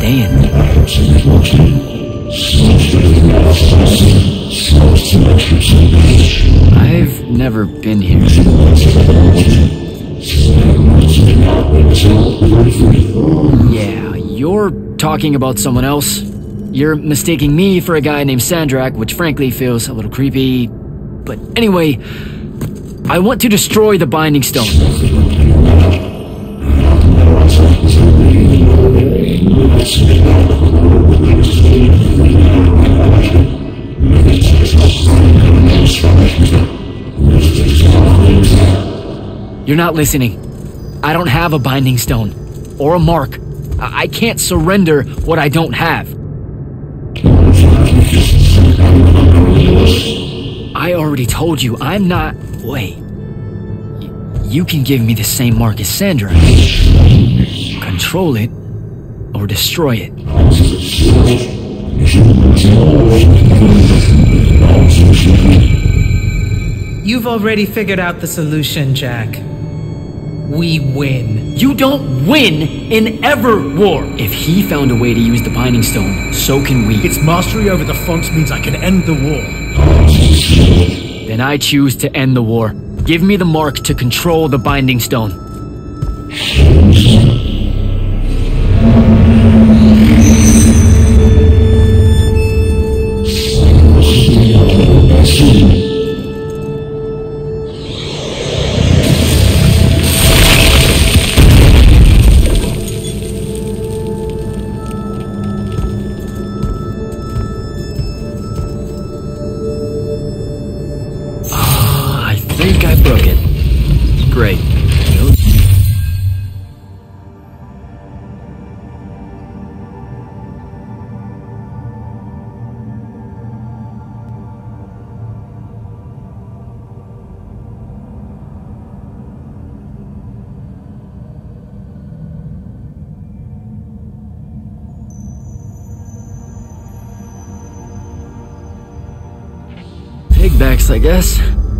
staying. I've never been here. Yeah, you're talking about someone else. You're mistaking me for a guy named Sandrak, which frankly feels a little creepy. But anyway, I want to destroy the Binding Stone. You're not listening. I don't have a Binding Stone. Or a mark. I can't surrender what I don't have. I already told you, I'm not... Wait. You can give me the same mark as Sandra. Control it, or destroy it. You've already figured out the solution, Jack. We win. You don't win in Everwar! If he found a way to use the Binding Stone, so can we. Its mastery over the fonts means I can end the war. Then I choose to end the war. Give me the mark to control the Binding Stone. Great. Pigbacks, I guess.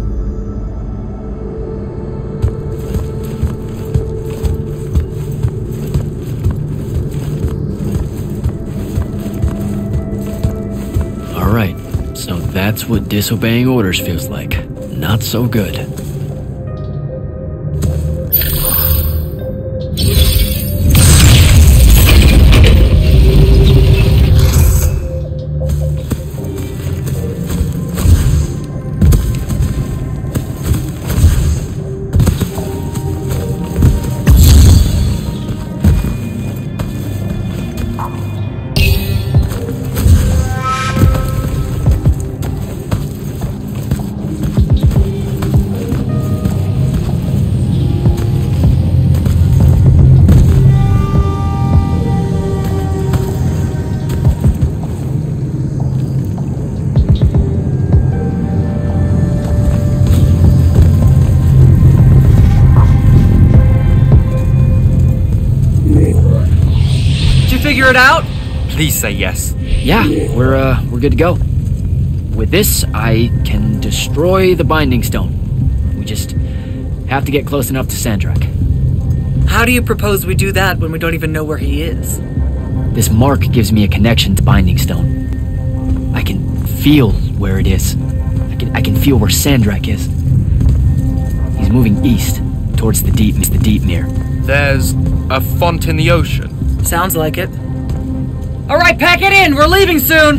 Alright, so that's what disobeying orders feels like. Not so good. Figure it out? Please say yes. Yeah, we're good to go. With this, I can destroy the Binding Stone. We just have to get close enough to Sandrak. How do you propose we do that when we don't even know where he is? This mark gives me a connection to Binding Stone. I can feel where it is. I can feel where Sandrak is. He's moving east, towards the deep mirror. There's a font in the ocean. Sounds like it. All right, pack it in. We're leaving soon.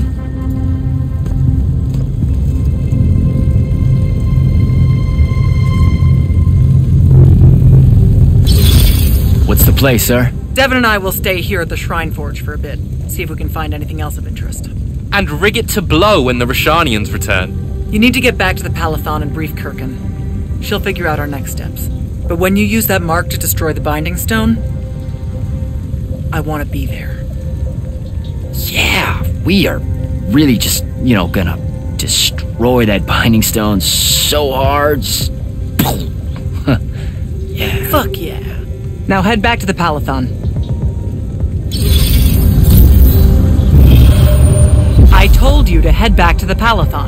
What's the play, sir? Devin and I will stay here at the Shrineforge for a bit. See if we can find anything else of interest. And rig it to blow when the Rashanians return. You need to get back to the Palathon and brief Kirkin. She'll figure out our next steps. But when you use that mark to destroy the Binding Stone, I want to be there. Yeah, we are really just, gonna destroy that Binding Stone so hard. Yeah. Fuck yeah. Now head back to the Palathon. I told you to head back to the Palathon.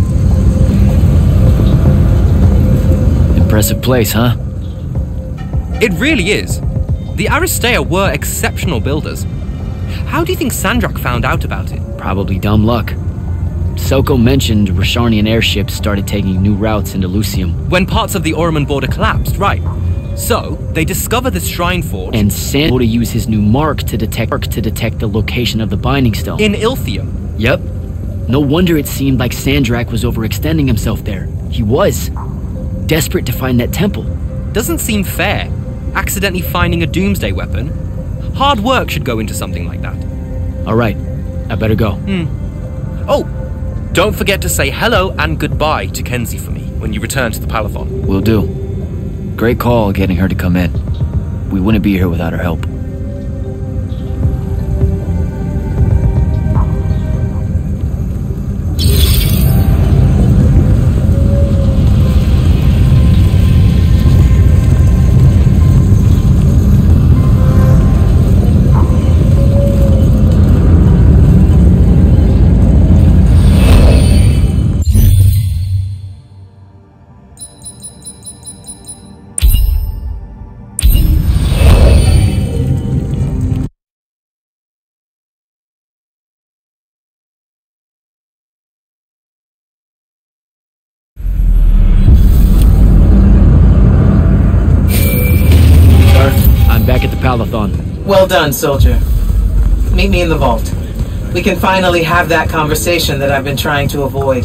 Impressive place, huh? It really is. The Aristeia were exceptional builders. How do you think Sandrak found out about it? Probably dumb luck. Selko mentioned Rosharnian airships started taking new routes into Lucium. When parts of the Orman border collapsed, right. So, they discover this Shrineforge. And Sand to use his new mark to detect the location of the Binding Stone. In Ilthium. Yep. No wonder it seemed like Sandrak was overextending himself there. He was. Desperate to find that temple. Doesn't seem fair. Accidentally finding a doomsday weapon. Hard work should go into something like that. Alright, I better go. Oh, don't forget to say hello and goodbye to Kenzie for me when you return to the Palathon. Will do. Great call getting her to come in. We wouldn't be here without her help. Back at the Palathon. Well done, soldier. Meet me in the vault. We can finally have that conversation that I've been trying to avoid.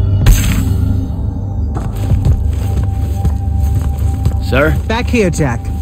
Sir? Back here, Jack.